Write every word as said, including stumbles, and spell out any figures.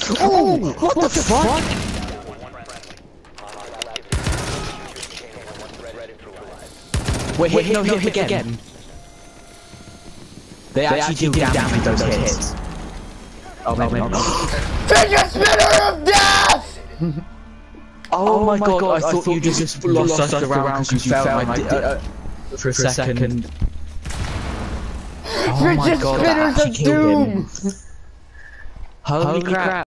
Oh, what, what the fuck? Wait, hit, no, hit, hit again. again. They, they actually, actually do damage with those hits. hits. Oh, maybe not. Fidget spinner of death! Oh, oh my god, god, I, I thought you just, just lost us around because you fell and I did, uh, for a second. Oh my god, that actually killed him. Holy crap.